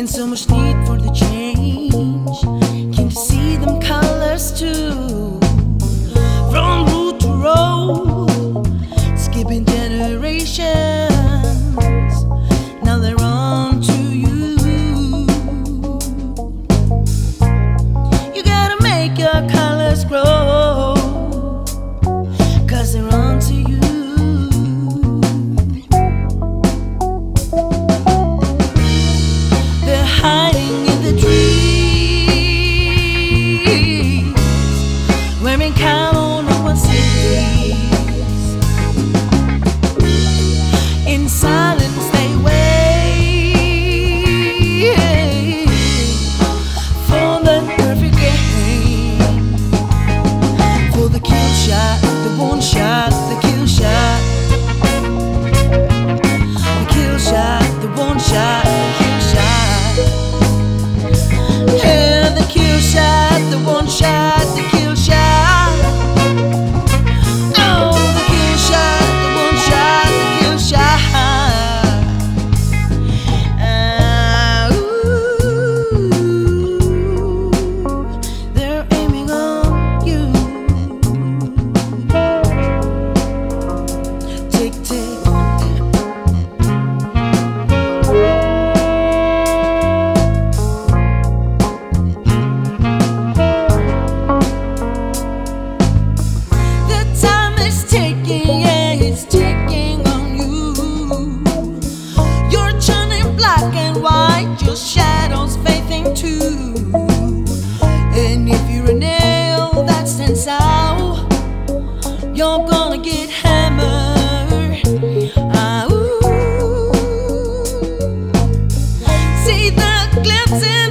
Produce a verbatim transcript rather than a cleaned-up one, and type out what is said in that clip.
and so much need for the change. Came to see them colors too, from root to road, skipping generations. Now they're on to you. You gotta make your colors grow, 'cause they're on to you. They're hiding in the trees, wearing camo no one sees. In silence they wait for the perfect game, for the kill shot, the one shot, the kill shot, the kill shot, the one shot, the kill shot. Yeah, the kill shot, the one shot, the kill shot. Oh, the kill shot, the one shot, the kill shot. Ah, ooh, they're aiming on you. Tick, tick. The time is ticking, yeah, it's ticking on you. You're turning black and white, your shadows fading too. And if you're a nail that stands out, you're gonna get hammered. Ah, ooh. See the glimpse in